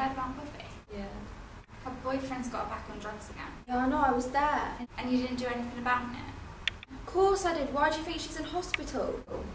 heard about Poppy? Yeah. Her boyfriend's got her back on drugs again. Yeah, I know, I was there. And you didn't do anything about it? Of course I did. Why do you think she's in hospital?